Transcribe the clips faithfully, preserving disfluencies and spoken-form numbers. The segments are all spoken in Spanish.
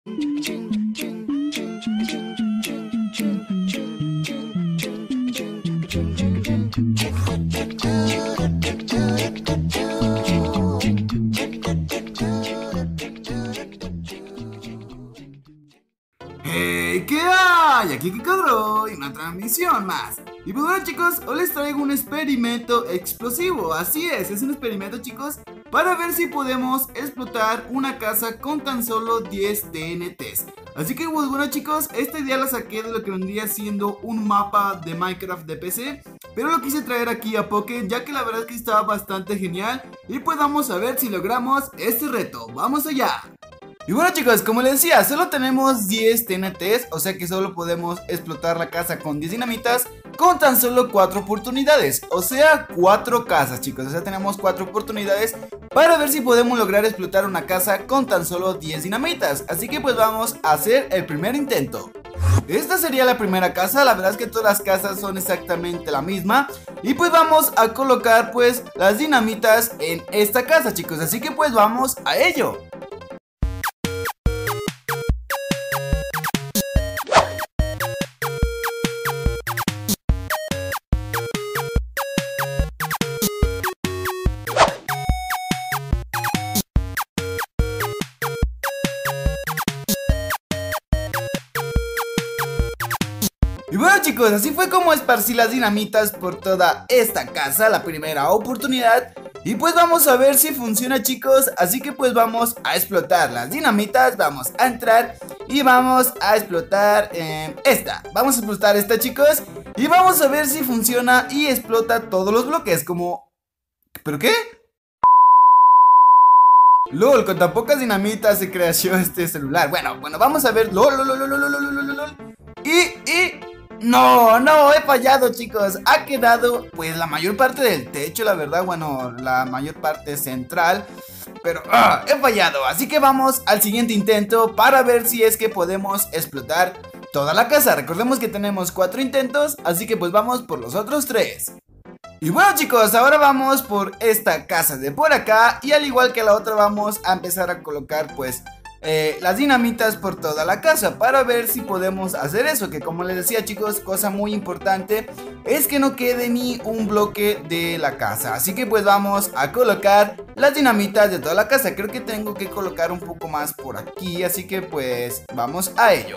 ¡Hey! ¿Qué hay? Aquí Kikadro y una transmisión más. Y pues bueno, chicos, hoy les traigo un experimento explosivo. Así es, es un experimento, chicos, para ver si podemos explotar una casa con tan solo diez T N Ts. Así que pues bueno, chicos, esta idea la saqué de lo que vendría siendo un mapa de Minecraft de P C, pero lo quise traer aquí a Poké, ya que la verdad es que estaba bastante genial. Y pues vamos a ver si logramos este reto. ¡Vamos allá! Y bueno, chicos, como les decía, solo tenemos diez T N Ts, o sea que solo podemos explotar la casa con diez dinamitas con tan solo cuatro oportunidades, o sea, cuatro casas, chicos. O sea, tenemos cuatro oportunidades para ver si podemos lograr explotar una casa con tan solo diez dinamitas. Así que pues vamos a hacer el primer intento. Esta sería la primera casa, la verdad es que todas las casas son exactamente la misma. Y pues vamos a colocar pues las dinamitas en esta casa, chicos, así que pues vamos a ello. Y bueno, chicos, así fue como esparcí las dinamitas por toda esta casa, la primera oportunidad. Y pues vamos a ver si funciona, chicos, así que pues vamos a explotar las dinamitas, vamos a entrar y vamos a explotar eh, esta. Vamos a explotar esta, chicos, y vamos a ver si funciona y explota todos los bloques, como... ¿Pero qué? LOL, con tan pocas dinamitas se creció este celular. Bueno, bueno, vamos a ver. LOL, LOL, LOL, LOL, LOL, LOL, LOL, LOL. Y, y... No, no, he fallado, chicos. Ha quedado pues la mayor parte del techo, la verdad, bueno, la mayor parte central. Pero ah, he fallado, así que vamos al siguiente intento para ver si es que podemos explotar toda la casa. Recordemos que tenemos cuatro intentos, así que pues vamos por los otros tres. Y bueno, chicos, ahora vamos por esta casa de por acá. Y al igual que la otra vamos a empezar a colocar pues Eh, las dinamitas por toda la casa para ver si podemos hacer eso, que como les decía, chicos, cosa muy importante es que no quede ni un bloque de la casa. Así que pues vamos a colocar las dinamitas de toda la casa. Creo que tengo que colocar un poco más por aquí, así que pues vamos a ello.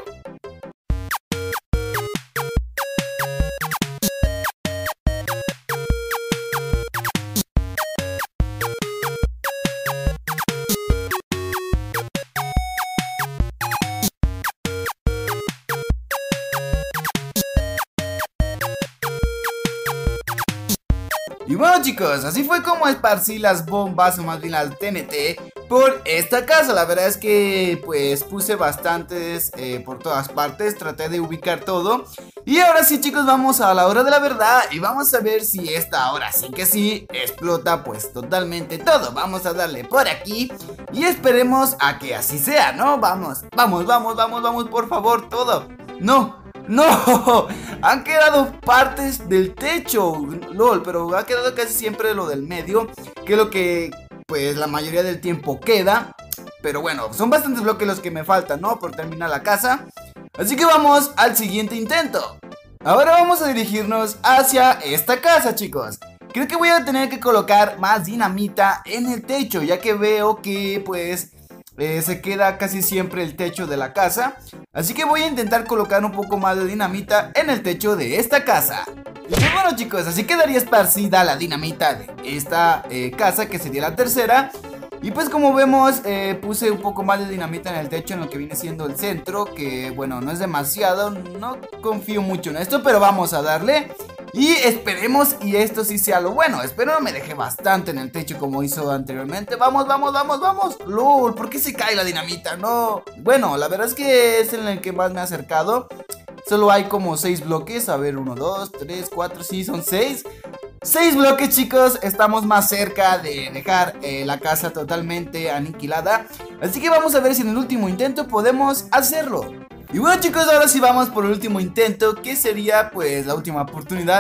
Y bueno, chicos, así fue como esparcí las bombas, o más bien las T N T, por esta casa. La verdad es que pues puse bastantes eh, por todas partes, traté de ubicar todo. Y ahora sí, chicos, vamos a la hora de la verdad y vamos a ver si esta ahora sí que sí explota pues totalmente todo. Vamos a darle por aquí y esperemos a que así sea, ¿no? Vamos, vamos, vamos, vamos, vamos, por favor, todo. No. ¡No! Han quedado partes del techo. LOL, pero ha quedado casi siempre lo del medio, que es lo que pues la mayoría del tiempo queda. Pero bueno, son bastantes bloques los que me faltan, ¿no? Por terminar la casa. Así que vamos al siguiente intento. Ahora vamos a dirigirnos hacia esta casa, chicos. Creo que voy a tener que colocar más dinamita en el techo, ya que veo que pues... Eh, se queda casi siempre el techo de la casa. Así que voy a intentar colocar un poco más de dinamita en el techo de esta casa. Y pues bueno, chicos, así quedaría esparcida la dinamita de esta eh, casa, que sería la tercera. Y pues como vemos, eh, puse un poco más de dinamita en el techo, en lo que viene siendo el centro, que bueno, no es demasiado, no confío mucho en esto, pero vamos a darle. Y esperemos y esto sí sea lo bueno. Espero no me deje bastante en el techo como hizo anteriormente. Vamos, vamos, vamos, vamos. LOL, ¿por qué se cae la dinamita? No. Bueno, la verdad es que es en el que más me he acercado. Solo hay como seis bloques. A ver, uno, dos, tres, cuatro, sí, son seis. Seis bloques, chicos. Estamos más cerca de dejar eh, la casa totalmente aniquilada. Así que vamos a ver si en el último intento podemos hacerlo. Y bueno, chicos, ahora sí vamos por el último intento, que sería pues la última oportunidad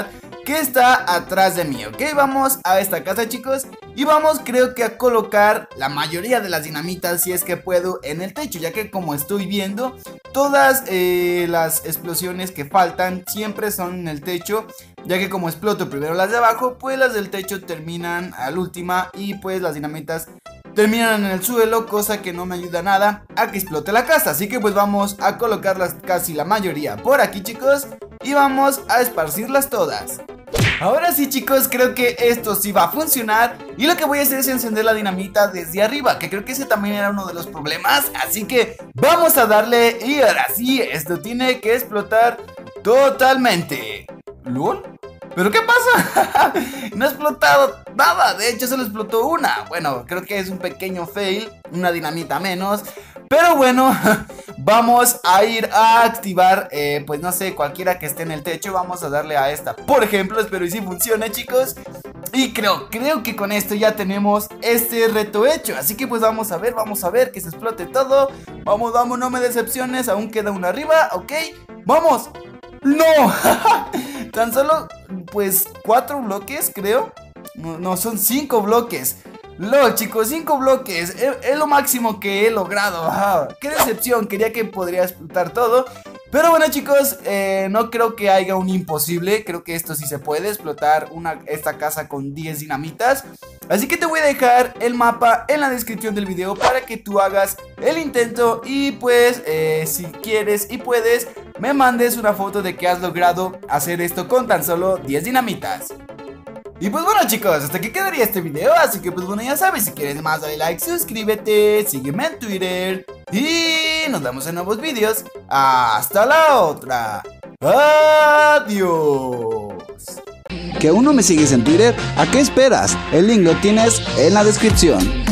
que está atrás de mí, ¿ok? Vamos a esta casa, chicos, y vamos, creo que a colocar la mayoría de las dinamitas, si es que puedo, en el techo, ya que como estoy viendo, todas eh, las explosiones que faltan siempre son en el techo, ya que como exploto primero las de abajo, pues las del techo terminan al última y pues las dinamitas terminan en el suelo, cosa que no me ayuda nada a que explote la casa. Así que pues vamos a colocarlas casi la mayoría por aquí, chicos, y vamos a esparcirlas todas. Ahora sí, chicos, creo que esto sí va a funcionar, y lo que voy a hacer es encender la dinamita desde arriba, que creo que ese también era uno de los problemas. Así que vamos a darle, y ahora sí, esto tiene que explotar totalmente. ¿Lol? ¿Pero qué pasa? No ha explotado nada, de hecho solo explotó una. Bueno, creo que es un pequeño fail, una dinamita menos. Pero bueno, vamos a ir a activar, eh, pues no sé, cualquiera que esté en el techo. Vamos a darle a esta, por ejemplo, espero y si funcione, chicos. Y creo, creo que con esto ya tenemos este reto hecho. Así que pues vamos a ver, vamos a ver que se explote todo. Vamos, vamos, no me decepciones, aún queda una arriba, ok. ¡Vamos! ¡No! Tan solo, pues, cuatro bloques, creo. No, no, son cinco bloques. Lo, chicos, cinco bloques. Es, es lo máximo que he logrado. Ah, ¡qué decepción! Quería que podría explotar todo. Pero bueno, chicos, eh, no creo que haya un imposible. Creo que esto sí se puede explotar una, esta casa con diez dinamitas. Así que te voy a dejar el mapa en la descripción del video para que tú hagas el intento. Y pues, eh, si quieres y puedes, me mandes una foto de que has logrado hacer esto con tan solo diez dinamitas. Y pues bueno, chicos, hasta aquí quedaría este video. Así que pues bueno, ya sabes, si quieres más dale like, suscríbete, sígueme en Twitter y nos vemos en nuevos vídeos. Hasta la otra. Adiós. ¿Que aún no me sigues en Twitter? ¿A qué esperas? El link lo tienes en la descripción.